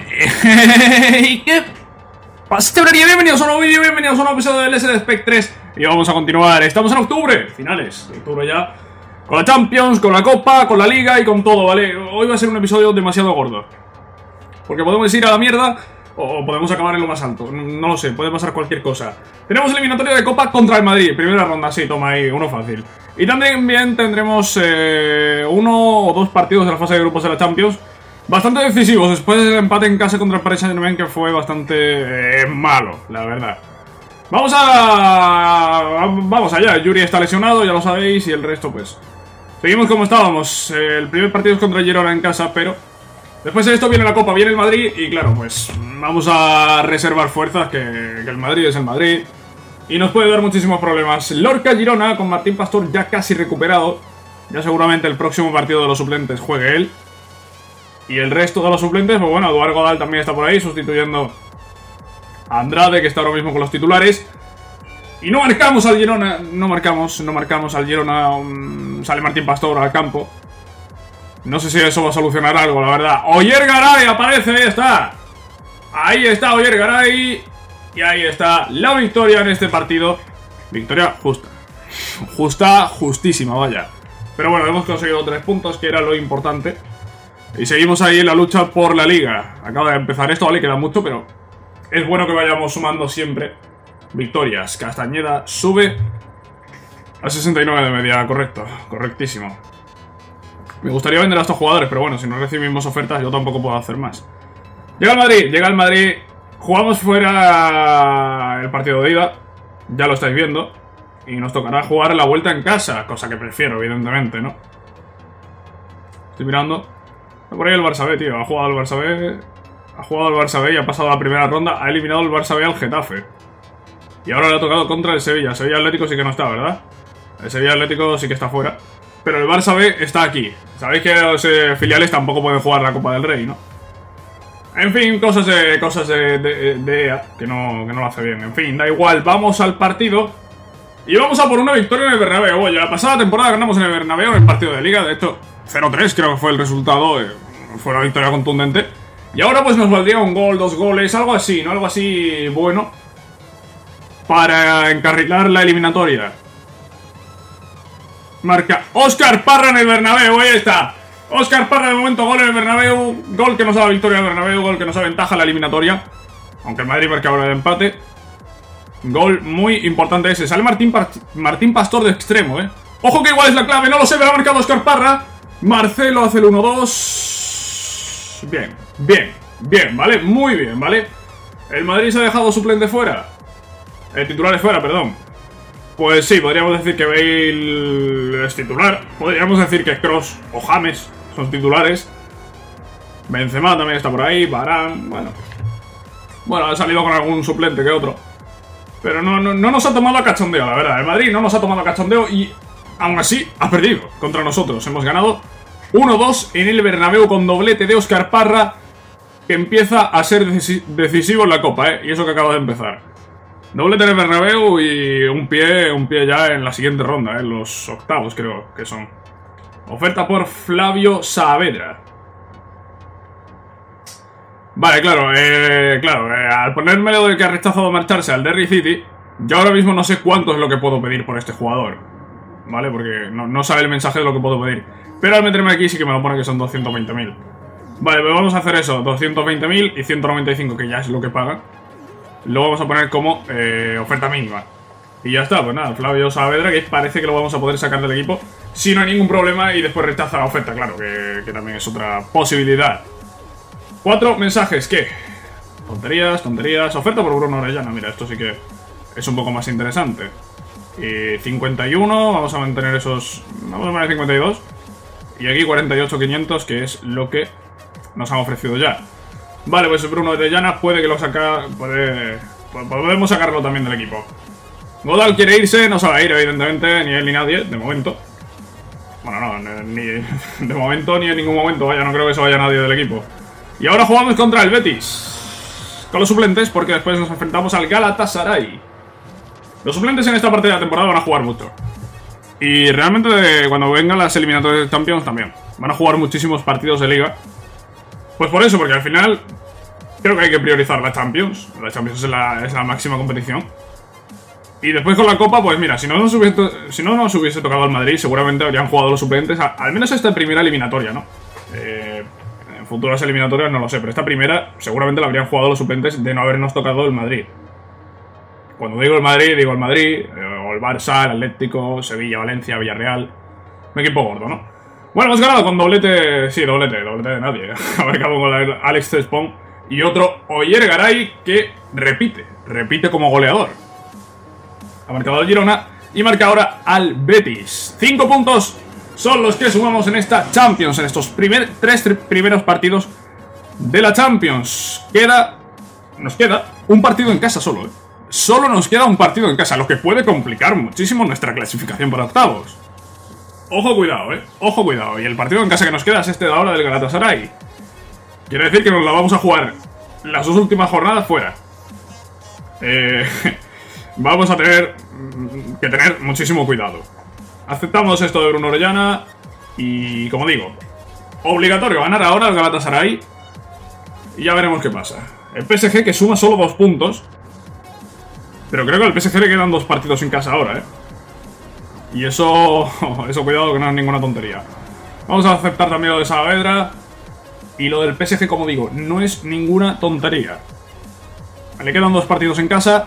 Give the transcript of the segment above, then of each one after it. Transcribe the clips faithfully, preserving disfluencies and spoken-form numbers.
¿Y qué pasa? Bienvenidos a un nuevo vídeo, bienvenidos a un nuevo episodio del S D Spec tres. Y vamos a continuar, estamos en octubre, finales de octubre ya, con la Champions, con la Copa, con la Liga y con todo, ¿vale? Hoy va a ser un episodio demasiado gordo, porque podemos ir a la mierda o podemos acabar en lo más alto, no lo sé, puede pasar cualquier cosa. Tenemos eliminatoria de Copa contra el Madrid, primera ronda, sí, toma ahí, uno fácil. Y también bien tendremos eh, uno o dos partidos de la fase de grupos de la Champions bastante decisivos, después del empate en casa contra el Paris Saint-Germain, que fue bastante eh, malo, la verdad. Vamos a... Vamos allá, Yuri está lesionado, ya lo sabéis, y el resto pues... Seguimos como estábamos, el primer partido es contra el Girona en casa, pero... Después de esto viene la Copa, viene el Madrid, y claro, pues vamos a reservar fuerzas, que, que el Madrid es el Madrid, y nos puede dar muchísimos problemas. Lorca Girona, con Martín Pastor ya casi recuperado, ya seguramente el próximo partido de los suplentes juegue él. Y el resto de los suplentes, pues bueno, Eduardo Godal también está por ahí, sustituyendo a Andrade, que está ahora mismo con los titulares. Y no marcamos al Girona, no marcamos, no marcamos al Girona, um, sale Martín Pastor al campo. No sé si eso va a solucionar algo, la verdad. Oyer Garay aparece, ahí está. Ahí está Oyer Garay. Y ahí está la victoria en este partido. Victoria justa. Justa, justísima, vaya. Pero bueno, hemos conseguido tres puntos, que era lo importante. Y seguimos ahí en la lucha por la Liga. Acaba de empezar esto, vale, queda mucho, pero es bueno que vayamos sumando siempre victorias. Castañeda sube a sesenta y nueve de media, correcto, correctísimo. Me gustaría vender a estos jugadores, pero bueno, si no recibimos ofertas yo tampoco puedo hacer más. Llega el Madrid, llega el Madrid. Jugamos fuera el partido de ida, ya lo estáis viendo. Y nos tocará jugar la vuelta en casa, cosa que prefiero, evidentemente, ¿no? Estoy mirando. Por ahí el Barça B, tío, ha jugado el Barça B. Ha jugado el Barça B y ha pasado la primera ronda. Ha eliminado el Barça B al Getafe. Y ahora le ha tocado contra el Sevilla. Sevilla Atlético sí que no está, ¿verdad? El Sevilla Atlético sí que está fuera. Pero el Barça B está aquí. Sabéis que los eh, filiales tampoco pueden jugar la Copa del Rey, ¿no? En fin, cosas de cosas de, de, de E A que no, que no lo hace bien. En fin, da igual, vamos al partido. Y vamos a por una victoria en el Bernabéu. Oye, la pasada temporada ganamos en el Bernabéu en el partido de Liga. De hecho, cero tres creo que fue el resultado. Eh, fue una victoria contundente. Y ahora pues nos valdría un gol, dos goles, algo así, ¿no? Algo así bueno para encarrilar la eliminatoria. Marca Óscar Parra en el Bernabéu, ahí está. Óscar Parra de momento, gol en el Bernabéu. Gol que nos da la victoria en el Bernabéu, gol que nos aventaja la eliminatoria. Aunque el Madrid marca ahora el empate. Gol muy importante ese. Sale Martín, Martín Pastor de extremo, eh. Ojo que igual es la clave, no lo sé, pero ha marcado Óscar Parra. Marcelo hace el uno dos. Bien, bien, bien, ¿vale? Muy bien, ¿vale? El Madrid se ha dejado suplente fuera. El titular es fuera, perdón. Pues sí, podríamos decir que Bale es titular. Podríamos decir que Kroos o James son titulares. Benzema también está por ahí, Varane, bueno. Bueno, ha salido con algún suplente que otro. Pero no, no, no nos ha tomado a cachondeo, la verdad. El Madrid no nos ha tomado a cachondeo y aún así ha perdido contra nosotros. Hemos ganado uno dos en el Bernabéu con doblete de Óscar Parra, que empieza a ser decisivo en la Copa, ¿eh? Y eso que acaba de empezar. Doblete en el Bernabéu y un pie, un pie ya en la siguiente ronda, ¿eh? Los octavos creo que son. Oferta por Flavio Saavedra. Vale, claro, eh, claro, eh, al ponerme lo de que ha rechazado marcharse al Derry City, yo ahora mismo no sé cuánto es lo que puedo pedir por este jugador, ¿vale? Porque no, no sabe el mensaje de lo que puedo pedir. Pero al meterme aquí sí que me lo pone que son doscientos veinte mil. Vale, pues vamos a hacer eso, doscientos veinte mil y ciento noventa y cinco, que ya es lo que pagan. Lo vamos a poner como eh, oferta mínima. Y ya está, pues nada, Flavio Saavedra, que parece que lo vamos a poder sacar del equipo si no hay ningún problema y después rechaza la oferta, claro, que, que también es otra posibilidad. Cuatro mensajes, ¿qué? Tonterías, tonterías. Oferta por Bruno Orellana, mira, esto sí que es un poco más interesante. Y cincuenta y uno, vamos a mantener esos... Vamos a poner cincuenta y dos. Y aquí cuarenta y ocho mil quinientos, que es lo que nos han ofrecido ya. Vale, pues Bruno Orellana puede que lo saca... Puede... Podemos sacarlo también del equipo. Godal quiere irse, no se va a ir, evidentemente, ni él ni nadie, de momento. Bueno, no, ni... De momento ni en ningún momento, vaya, no creo que se vaya nadie del equipo. Y ahora jugamos contra el Betis con los suplentes, porque después nos enfrentamos al Galatasaray. Los suplentes en esta parte de la temporada van a jugar mucho. Y realmente cuando vengan las eliminatorias de Champions también van a jugar muchísimos partidos de Liga. Pues por eso, porque al final creo que hay que priorizar la Champions. La Champions es la, es la máxima competición. Y después con la Copa, pues mira, si no nos hubiese, si no nos hubiese tocado el Madrid, seguramente habrían jugado los suplentes, a, al menos esta primera eliminatoria, ¿no? Eh, en futuras eliminatorias no lo sé, pero esta primera seguramente la habrían jugado los suplentes de no habernos tocado el Madrid. Cuando digo el Madrid, digo el Madrid, eh, o el Barça, el Atlético, Sevilla, Valencia, Villarreal. Un equipo gordo, ¿no? Bueno, hemos ganado con doblete, sí, doblete, doblete de nadie. Ha marcado con Alex Cespón y otro Oyer Garay que repite, repite como goleador. Ha marcado al Girona y marca ahora al Betis. Cinco puntos son los que sumamos en esta Champions, en estos primer, tres primeros partidos de la Champions. Queda, nos queda un partido en casa solo, ¿eh? Solo nos queda un partido en casa, lo que puede complicar muchísimo nuestra clasificación para octavos. Ojo cuidado, ¿eh? Ojo cuidado. Y el partido en casa que nos queda es este de ahora del Galatasaray. Quiere decir que nos la vamos a jugar las dos últimas jornadas fuera. Eh... Vamos a tener que tener muchísimo cuidado. Aceptamos esto de Bruno Orellana. Y como digo, obligatorio ganar ahora al Galatasaray. Y ya veremos qué pasa. El P S G que suma solo dos puntos. Pero creo que al P S G le quedan dos partidos en casa ahora, ¿eh? Y eso... Eso cuidado que no es ninguna tontería. Vamos a aceptar también lo de Saavedra. Y lo del P S G, como digo, no es ninguna tontería. Le quedan dos partidos en casa.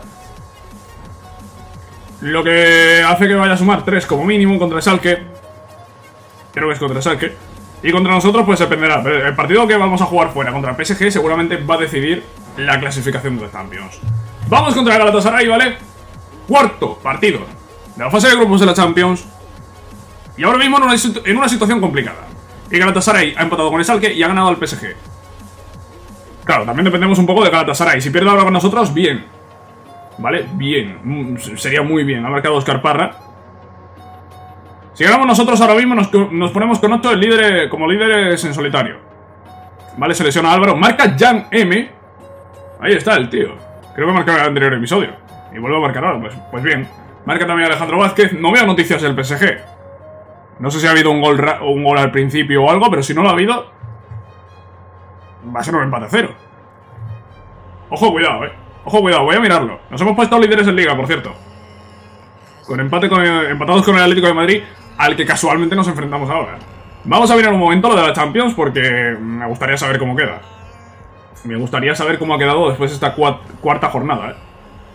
Lo que hace que vaya a sumar tres como mínimo contra el Schalke. Creo que es contra el Schalke. Y contra nosotros pues dependerá. Pero el partido que vamos a jugar fuera contra el P S G seguramente va a decidir la clasificación de los Champions. Vamos contra el Galatasaray, ¿vale? Cuarto partido de la fase de grupos de la Champions. Y ahora mismo en una, en una situación complicada. El Galatasaray ha empatado con el Schalke y ha ganado al P S G. Claro, también dependemos un poco de Galatasaray. Si pierde ahora con nosotros, bien. ¿Vale? Bien. Sería muy bien. Ha marcado Oscar Parra. Si ganamos nosotros ahora mismo, nos, nos ponemos con ocho el líder, como líderes en solitario. Vale, se lesiona Álvaro. Marca Jan M. Ahí está el tío. Creo que marcaba en el anterior episodio. Y vuelve a marcar ahora. Pues, pues bien. Marca también Alejandro Vázquez. No veo noticias del P S G. No sé si ha habido un gol, un gol al principio o algo, pero si no lo ha habido, va a ser un empate a cero. Ojo, cuidado, eh. Ojo, cuidado, voy a mirarlo. Nos hemos puesto líderes en Liga, por cierto. Con empate con, empatados con el Atlético de Madrid, al que casualmente nos enfrentamos ahora. Vamos a mirar un momento lo de la Champions, porque me gustaría saber cómo queda. Me gustaría saber cómo ha quedado después de esta cuarta jornada, eh.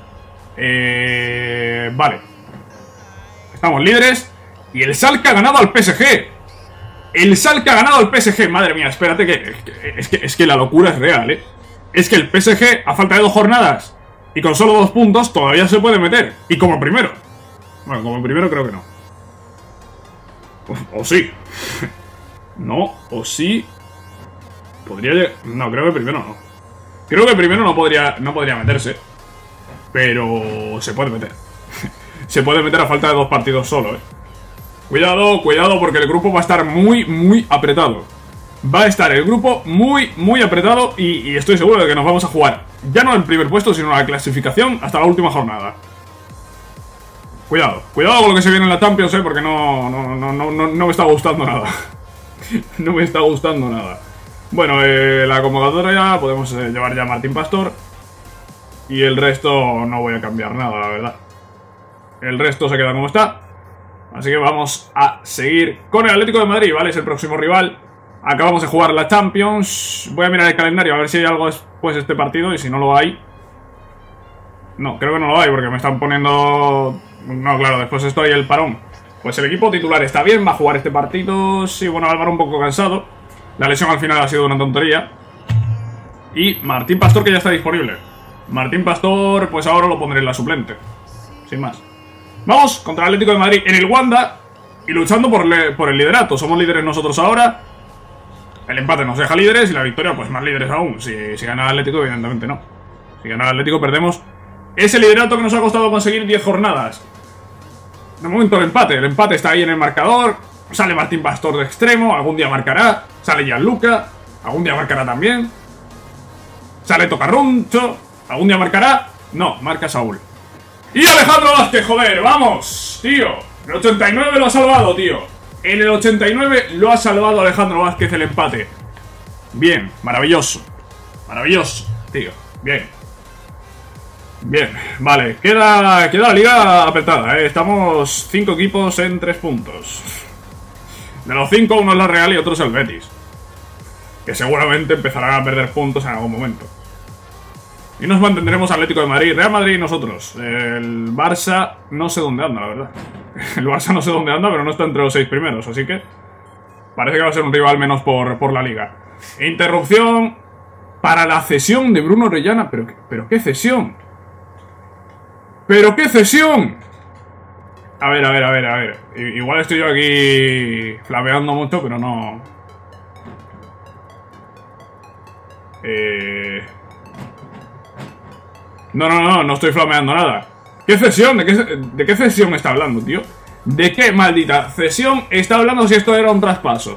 Eh, vale. Estamos líderes. Y el Schalke ha ganado al P S G. El Schalke ha ganado al P S G. Madre mía, espérate que... Es que, es que la locura es real, eh. Es que el P S G, a falta de dos jornadas y con solo dos puntos, todavía se puede meter. Y como primero. Bueno, como primero creo que no. O, o sí. No, o sí. Podría... No, creo que primero no. Creo que primero no podría, no podría meterse. Pero se puede meter. Se puede meter a falta de dos partidos solo, eh. Cuidado, cuidado, porque el grupo va a estar muy, muy apretado. Va a estar el grupo muy, muy apretado y, y estoy seguro de que nos vamos a jugar ya no el primer puesto, sino la clasificación hasta la última jornada. Cuidado, cuidado con lo que se viene en la Champions, eh, porque no, no, no, no, no, no me está gustando nada. No me está gustando nada. Bueno, eh, la convocatoria podemos eh, llevar ya a Martín Pastor. Y el resto no voy a cambiar nada, la verdad. El resto se queda como está. Así que vamos a seguir con el Atlético de Madrid, ¿vale? Es el próximo rival. Acabamos de jugar la Champions. Voy a mirar el calendario a ver si hay algo después de este partido. Y si no lo hay... No, creo que no lo hay porque me están poniendo... No, claro, después esto hay el parón. Pues el equipo titular está bien, va a jugar este partido. Sí, bueno, Álvaro un poco cansado. La lesión al final ha sido una tontería. Y Martín Pastor, que ya está disponible. Martín Pastor, pues ahora lo pondré en la suplente. Sin más. Vamos contra el Atlético de Madrid en el Wanda. Y luchando por, le por el liderato. Somos líderes nosotros ahora. El empate nos deja líderes y la victoria pues más líderes aún. Si, si gana el Atlético, evidentemente no. Si gana el Atlético perdemos ese liderato que nos ha costado conseguir diez jornadas. De momento el empate. El empate está ahí en el marcador. Sale Martín Pastor de extremo. Algún día marcará. Sale Gianluca. Algún día marcará también. Sale Tocarruncho. Algún día marcará. No, marca Saúl. Y Alejandro Vázquez, joder, vamos, tío. El ochenta y nueve lo ha salvado, tío. En el ochenta y nueve lo ha salvado Alejandro Vázquez el empate. Bien, maravilloso. Maravilloso. tío. Bien. Bien, vale. Queda, queda la liga apretada, ¿eh? Estamos cinco equipos en tres puntos. De los cinco, uno es la Real y otro es el Betis, que seguramente empezarán a perder puntos en algún momento. Y nos mantendremos Atlético de Madrid, Real Madrid y nosotros. El Barça no sé dónde anda, la verdad. El Barça no sé dónde anda, pero no está entre los seis primeros, así que parece que va a ser un rival menos por, por la liga. Interrupción para la cesión de Bruno Orellana. ¿Pero, pero qué cesión? ¿Pero qué cesión? A ver, a ver, a ver, a ver. Igual estoy yo aquí flameando mucho, pero no... Eh... No, no, no, no estoy flameando nada. ¿Qué cesión? ¿De qué, ¿De qué cesión está hablando, tío? ¿De qué maldita cesión está hablando si esto era un traspaso?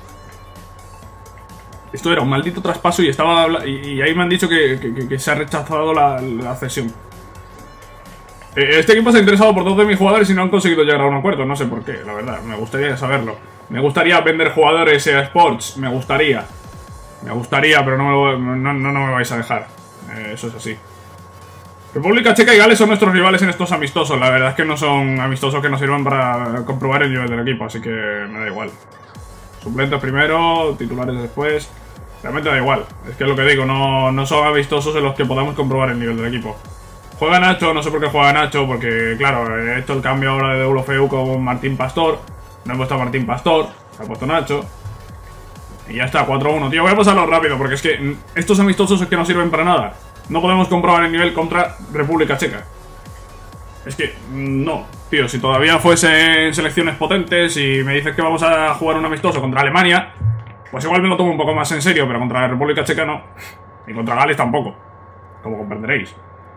Esto era un maldito traspaso y estaba y, y ahí me han dicho que, que, que se ha rechazado la, la cesión. Este equipo se ha interesado por dos de mis jugadores y no han conseguido llegar a un acuerdo. No sé por qué, la verdad, me gustaría saberlo. Me gustaría vender jugadores a Sports, me gustaría. Me gustaría, pero no me, no, no, no me vais a dejar. eh, Eso es así. República Checa y Gales son nuestros rivales en estos amistosos. La verdad es que no son amistosos que nos sirvan para comprobar el nivel del equipo, así que me da igual. Suplentes primero, titulares después. Realmente da igual. Es que es lo que digo, no, no son amistosos en los que podamos comprobar el nivel del equipo. Juega Nacho, no sé por qué juega Nacho, porque claro, he hecho el cambio ahora de Deulofeu con Martín Pastor. No he puesto a Martín Pastor, se ha puesto Nacho. Y ya está, cuatro uno. Tío, voy a pasarlo rápido, porque es que estos amistosos es que no sirven para nada. No podemos comprobar el nivel contra República Checa. Es que, no, tío, si todavía fuesen selecciones potentes y me dices que vamos a jugar un amistoso contra Alemania, pues igual me lo tomo un poco más en serio, pero contra la República Checa no. Y contra Gales tampoco, como comprenderéis.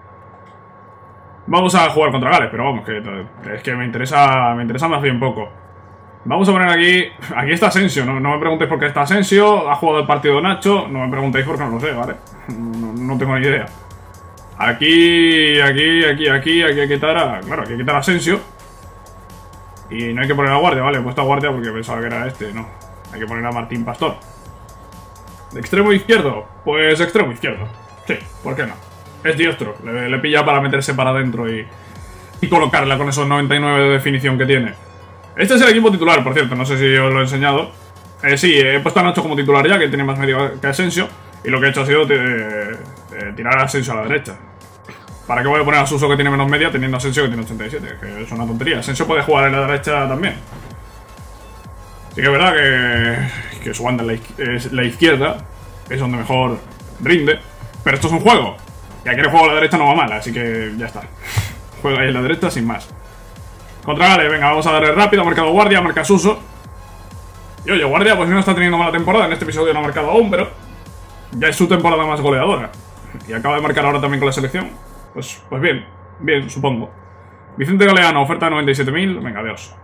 Vamos a jugar contra Gales, pero vamos, que es que me interesa, me interesa más bien poco. Vamos a poner aquí... Aquí está Asensio, no, no me preguntéis por qué está Asensio. Ha jugado el partido Nacho, no me preguntéis porque no lo sé, ¿vale? No, no tengo ni idea. Aquí, aquí, aquí, aquí, aquí hay que quitar a... Claro, hay que quitar a Asensio. Y no hay que poner a guardia, ¿vale? He puesto a guardia porque pensaba que era este, no. Hay que poner a Martín Pastor. ¿De extremo izquierdo? Pues extremo izquierdo. Sí, ¿por qué no? Es diestro, le, le pilla para meterse para adentro y, y colocarla con esos noventa y nueve de definición que tiene. Este es el equipo titular, por cierto, no sé si os lo he enseñado. Eh, sí, he puesto a Nacho como titular ya, que tiene más medio que Asensio. Y lo que he hecho ha sido eh, eh, tirar a Asensio a la derecha. ¿Para qué voy a poner a Suso, que tiene menos media, teniendo a Asensio, que tiene ochenta y siete? Que es una tontería. Asensio puede jugar en la derecha también. Sí que es verdad que, que su banda en la, es la izquierda es donde mejor rinde. Pero esto es un juego. Y aquí el juego a la derecha no va mal, así que ya está. Juega ahí en la derecha sin más. Contra Gales, venga, vamos a darle rápido. Ha marcado guardia, marca Suso. Y oye, guardia pues no está teniendo mala temporada. En este episodio no ha marcado aún, pero ya es su temporada más goleadora. Y acaba de marcar ahora también con la selección. Pues, pues bien, bien, supongo. Vicente Galeano, oferta de noventa y siete mil. Venga, adiós.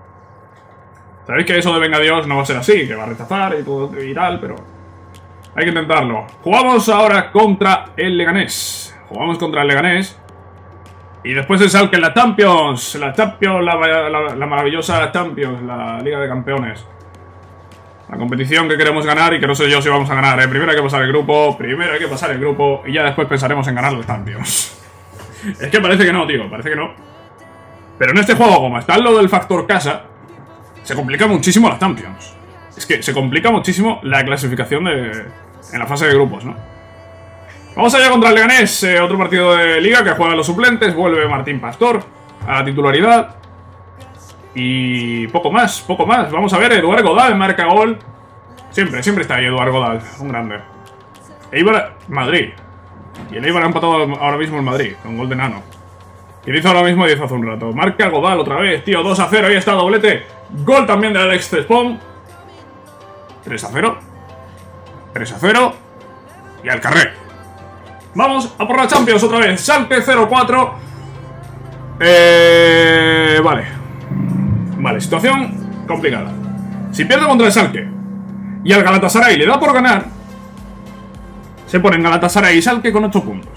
Sabéis que eso de venga Dios no va a ser así, que va a rechazar y, todo, y tal, pero hay que intentarlo. Jugamos ahora contra el Leganés. Jugamos contra el Leganés. Y después el Schalke en la Champions. La Champions, la, la, la maravillosa Champions, la Liga de Campeones. La competición que queremos ganar y que no sé yo si vamos a ganar, ¿eh? Primero hay que pasar el grupo, primero hay que pasar el grupo y ya después pensaremos en ganar la Champions. Es que parece que no, tío, parece que no. Pero en este juego, como está lo del factor casa, se complica muchísimo la Champions. Es que se complica muchísimo la clasificación de, en la fase de grupos, ¿no? Vamos allá contra el Leganés, eh, otro partido de Liga que juegan los suplentes. Vuelve Martín Pastor a la titularidad. Y poco más, poco más. Vamos a ver, Eduard Godal marca gol. Siempre, siempre está ahí Eduard Godal, un grande. Eibar, Madrid. Y el Eibar ha empatado ahora mismo en Madrid, con gol de Nano. Que hizo ahora mismo diez hace un rato. Marca Godal otra vez, tío, dos a cero, ahí está, doblete. Gol también de Alex Tespón. tres a cero. tres a cero. Y al carré. Vamos a por la Champions otra vez. Schalke cero cuatro. Eh, vale. Vale, situación complicada. Si pierde contra el Schalke y al Galatasaray le da por ganar, se ponen Galatasaray y Schalke con ocho puntos.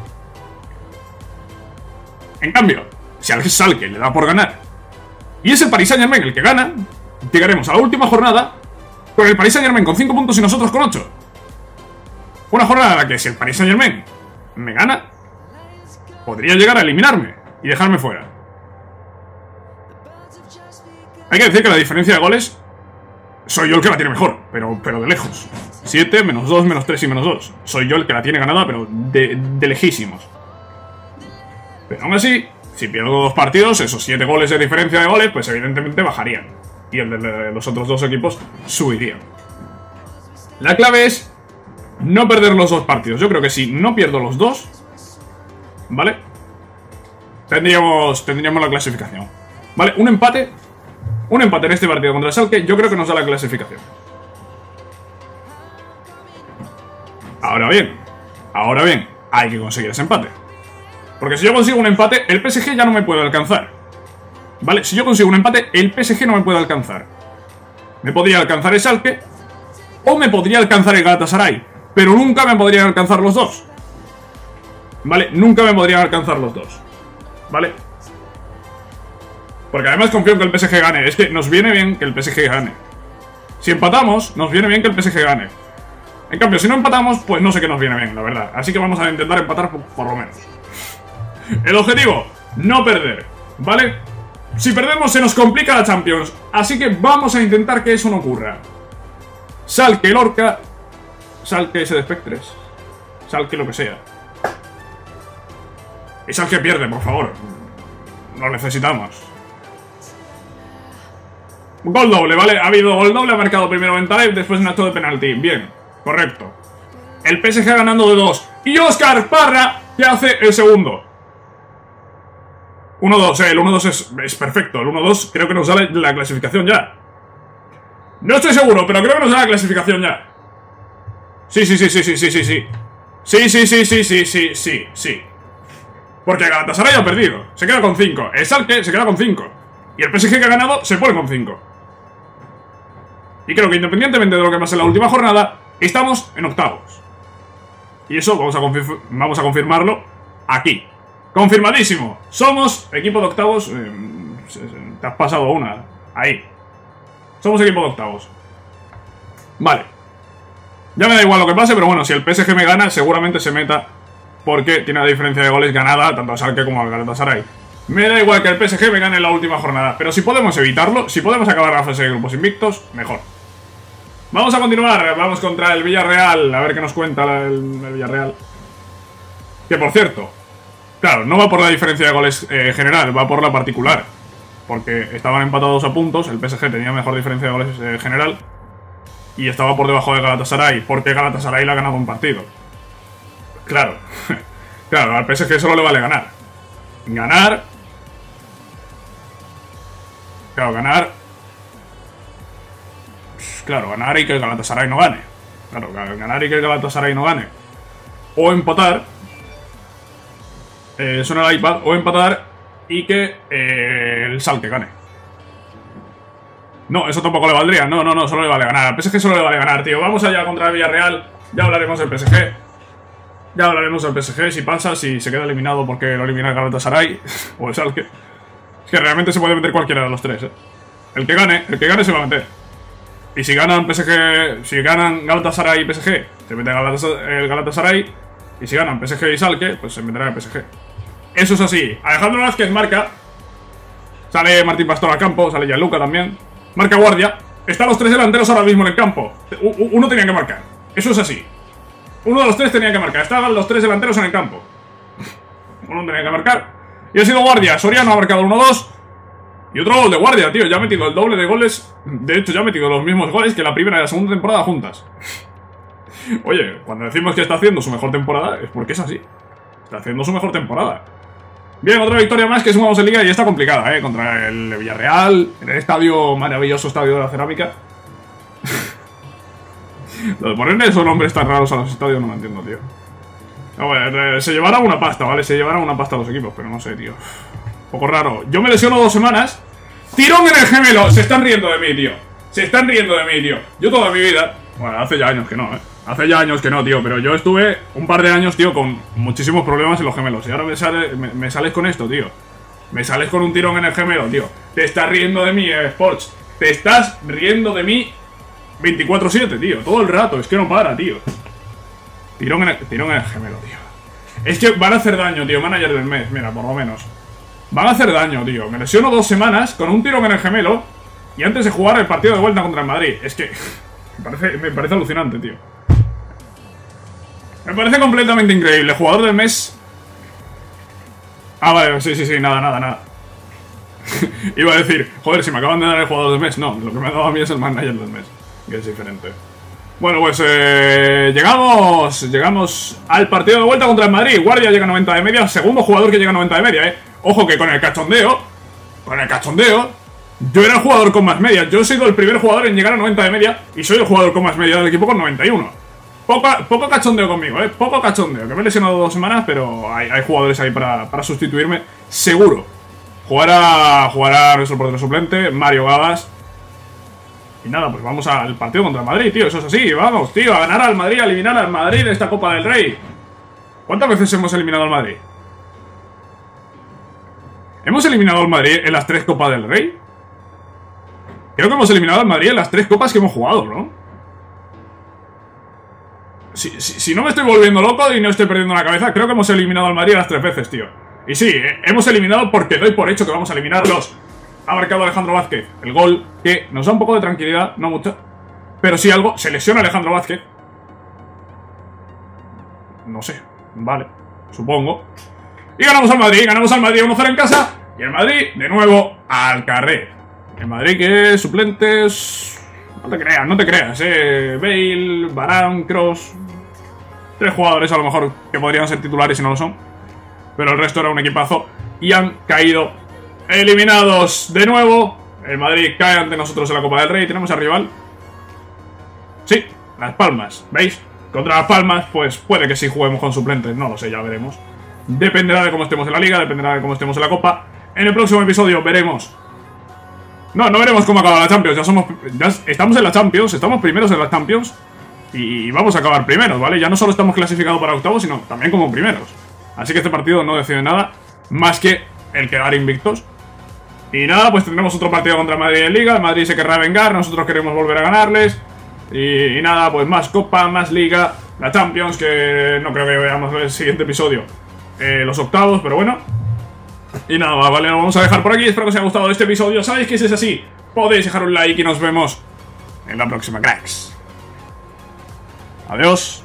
En cambio, si al Schalke le da por ganar y es el Paris Saint-Germain el que gana, llegaremos a la última jornada con el Paris Saint-Germain con cinco puntos y nosotros con ocho. Una jornada en la que si el Paris Saint-Germain me gana, podría llegar a eliminarme y dejarme fuera. Hay que decir que la diferencia de goles soy yo el que la tiene mejor, pero, pero de lejos. siete, menos dos, menos tres y menos dos. Soy yo el que la tiene ganada, pero de, de lejísimos. Pero aún así, si pierdo dos partidos, esos siete goles de diferencia de goles, pues evidentemente bajarían. Y el de los otros dos equipos subirían. La clave es no perder los dos partidos. Yo creo que si no pierdo los dos, ¿vale? Tendríamos, tendríamos la clasificación. ¿Vale? Un empate. Un empate en este partido contra el Schalke, yo creo que nos da la clasificación. Ahora bien, ahora bien, hay que conseguir ese empate. Porque si yo consigo un empate, el P S G ya no me puede alcanzar. ¿Vale? Si yo consigo un empate, el P S G no me puede alcanzar. Me podría alcanzar el Schalke o me podría alcanzar el Galatasaray, pero nunca me podrían alcanzar los dos. ¿Vale? Nunca me podrían alcanzar los dos. ¿Vale? Porque además confío en que el P S G gane. Es que nos viene bien que el P S G gane. Si empatamos, nos viene bien que el P S G gane. En cambio, si no empatamos, pues no sé qué nos viene bien, la verdad. Así que vamos a intentar empatar por, por lo menos. El objetivo, no perder, ¿vale? Si perdemos se nos complica la Champions, así que vamos a intentar que eso no ocurra. Schalke Lorca, Schalke S D Spec tres, Schalke lo que sea. Y Schalke pierde, por favor. Lo necesitamos. Gol doble, ¿vale? Ha habido gol doble, ha marcado primero Bentaleb, después un acto de penalti. Bien, correcto. El P S G ganando de dos. Y Óscar Parra, que hace el segundo. uno dos, eh, el uno dos es, es perfecto. El uno dos creo que nos da la, la clasificación ya. No estoy seguro, pero creo que nos da la clasificación ya. Sí, sí, sí, sí, sí, sí, sí, sí. Sí, sí, sí, sí, sí, sí, sí, sí. Porque Galatasaray ha perdido. Se queda con cinco. El Schalke se queda con cinco. Y el P S G que ha ganado se pone con cinco. Y creo que independientemente de lo que pase en la última jornada, estamos en octavos. Y eso vamos a, confirm vamos a confirmarlo aquí. Confirmadísimo. Somos equipo de octavos. Eh, te has pasado una. Ahí. Somos equipo de octavos. Vale. Ya me da igual lo que pase, pero bueno, si el P S G me gana, seguramente se meta. Porque tiene la diferencia de goles ganada tanto a Schalke como al Galatasaray. Me da igual que el P S G me gane en la última jornada. Pero si podemos evitarlo, si podemos acabar la fase de grupos invictos, mejor. Vamos a continuar, vamos contra el Villarreal. A ver qué nos cuenta el, el Villarreal. Que por cierto, claro, no va por la diferencia de goles eh, general, va por la particular. Porque estaban empatados a puntos, el P S G tenía mejor diferencia de goles eh, general. Y estaba por debajo de Galatasaray, porque Galatasaray le ha ganado un partido. Claro, claro, al P S G solo le vale ganar. Ganar. Claro, ganar. Claro, ganar y que el Galatasaray no gane. Claro, ganar y que el Galatasaray no gane. O empatar. Eh, suena el iPad. O empatar y que eh, el Schalke gane. No, eso tampoco le valdría. No, no, no, solo le vale ganar. Al P S G solo le vale ganar, tío. Vamos allá contra el Villarreal. Ya hablaremos del P S G. Ya hablaremos del P S G. Si pasa, si se queda eliminado porque lo elimina el Galatasaray o el Schalke. Es que realmente se puede meter cualquiera de los tres, ¿eh? El que gane, el que gane se va a meter. Y si ganan P S G, si ganan Galatasaray y P S G, se mete el Galatasaray. Y si ganan P S G y Schalke, pues se meterá el P S G. Eso es así. Alejandro Vázquez marca. Sale Martín Pastor al campo, sale Gianluca también. Marca guardia. Están los tres delanteros ahora mismo en el campo. Uno tenía que marcar. Eso es así. Uno de los tres tenía que marcar. Estaban los tres delanteros en el campo. Uno tenía que marcar. Y ha sido guardia. Soriano ha marcado el uno dos. Y otro gol de guardia, tío. Ya ha metido el doble de goles. De hecho, ya ha metido los mismos goles que la primera y la segunda temporada juntas. Oye, cuando decimos que está haciendo su mejor temporada, es porque es así. Está haciendo su mejor temporada. Bien, otra victoria más que sumamos en Liga y está complicada, ¿eh? Contra el Villarreal, en el estadio, maravilloso estadio de la Cerámica. Lo de ponerle esos nombres tan raros a los estadios no me entiendo, tío. No, bueno, se llevará una pasta, ¿vale? Se llevará una pasta a los equipos, pero no sé, tío. Un poco raro. Yo me lesiono dos semanas. ¡Tirón en el gemelo! Se están riendo de mí, tío. Se están riendo de mí, tío. Yo toda mi vida... Bueno, hace ya años que no, ¿eh? Hace ya años que no, tío. Pero yo estuve un par de años, tío, con muchísimos problemas en los gemelos. Y ahora me, sale, me, me sales con esto, tío. Me sales con un tirón en el gemelo, tío. Te estás riendo de mí, eh, Sports. Te estás riendo de mí veinticuatro siete, tío. Todo el rato. Es que no para, tío. Tirón en el, tirón en el gemelo, tío. Es que van a hacer daño, tío. Manager del mes, mira, por lo menos. Van a hacer daño, tío. Me lesiono dos semanas con un tirón en el gemelo y antes de jugar el partido de vuelta contra el Madrid. Es que me parece, me parece alucinante, tío. Me parece completamente increíble. Jugador del mes. Ah, vale, sí, sí, sí, nada, nada, nada. Iba a decir, joder, si me acaban de dar el jugador del mes. No, lo que me ha dado a mí es el manager del mes, que es diferente. Bueno, pues eh, llegamos Llegamos al partido de vuelta contra el Madrid. Guardia llega a noventa de media. Segundo jugador que llega a noventa de media, eh. Ojo que con el cachondeo Con el cachondeo yo era el jugador con más media. Yo he sido el primer jugador en llegar a noventa de media y soy el jugador con más media del equipo con noventa y uno. Poco, poco cachondeo conmigo, eh. Poco cachondeo, que me he lesionado dos semanas, pero hay, hay jugadores ahí para, para sustituirme. Seguro. Jugará, jugará nuestro portero suplente, Mario Gabas. Y nada, pues vamos al partido contra el Madrid, tío. Eso es así, vamos, tío, a ganar al Madrid, a eliminar al Madrid de esta Copa del Rey. ¿Cuántas veces hemos eliminado al Madrid? ¿Hemos eliminado al Madrid en las tres Copas del Rey? Creo que hemos eliminado al Madrid en las tres copas que hemos jugado, ¿no? Si, si, si no me estoy volviendo loco y no estoy perdiendo la cabeza, creo que hemos eliminado al Madrid las tres veces, tío. Y sí, eh, hemos eliminado porque doy por hecho que vamos a eliminarlos. Ha marcado Alejandro Vázquez el gol, que nos da un poco de tranquilidad, no mucho, pero sí algo. Se lesiona Alejandro Vázquez. No sé, vale, supongo. Y ganamos al Madrid, ganamos al Madrid uno cero en casa. Y el Madrid, de nuevo, al carré. El Madrid que suplentes... No te creas, no te creas, eh. Bale, Varane, Kroos. Tres jugadores a lo mejor que podrían ser titulares y no lo son. Pero el resto era un equipazo. Y han caído eliminados de nuevo. El Madrid cae ante nosotros en la Copa del Rey. Tenemos al rival. Sí, Las Palmas, ¿veis? Contra Las Palmas, pues puede que sí juguemos con suplentes. No lo sé, ya veremos. Dependerá de cómo estemos en la Liga, dependerá de cómo estemos en la Copa. En el próximo episodio veremos. No, no veremos cómo acaba la Champions. Ya somos, ya estamos en la Champions, estamos primeros en la Champions. Y vamos a acabar primeros, ¿vale? Ya no solo estamos clasificados para octavos, sino también como primeros. Así que este partido no decide nada más que el quedar invictos. Y nada, pues tendremos otro partido contra el Madrid en Liga. El Madrid se querrá vengar, nosotros queremos volver a ganarles. Y, y nada, pues más Copa, más Liga, la Champions, que no creo que veamos en el siguiente episodio eh, los octavos, pero bueno. Y nada, vale, lo vamos a dejar por aquí. Espero que os haya gustado este episodio. Sabéis que si es así, podéis dejar un like y nos vemos en la próxima, cracks. Adiós.